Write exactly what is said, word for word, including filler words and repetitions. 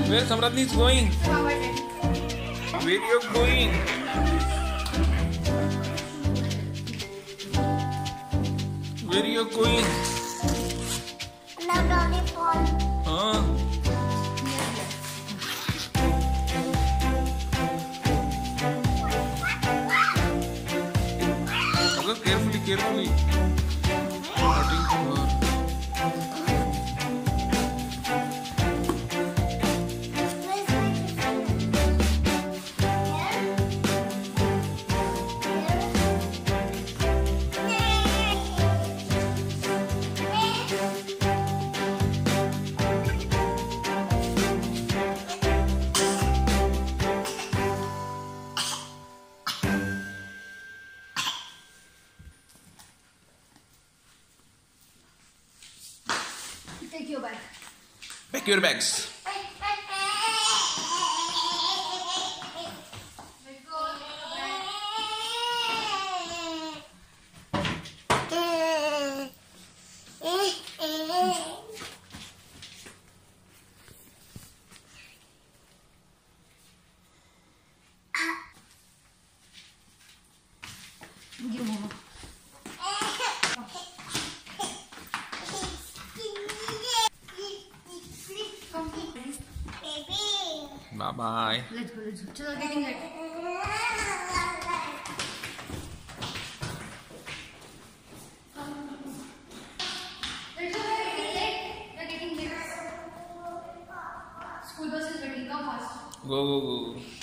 Where Samradni is going? Where you going? Where you going? Now lollipop. Huh? Okay, carefully, carefully. Cutting to her. Take your bag. Pack your bags. Give mama. Bye bye. Let's go, let's go. Chalo, getting ready. Let's go, we're getting late. We're getting late. School bus is ready. Come fast. Go, go, go.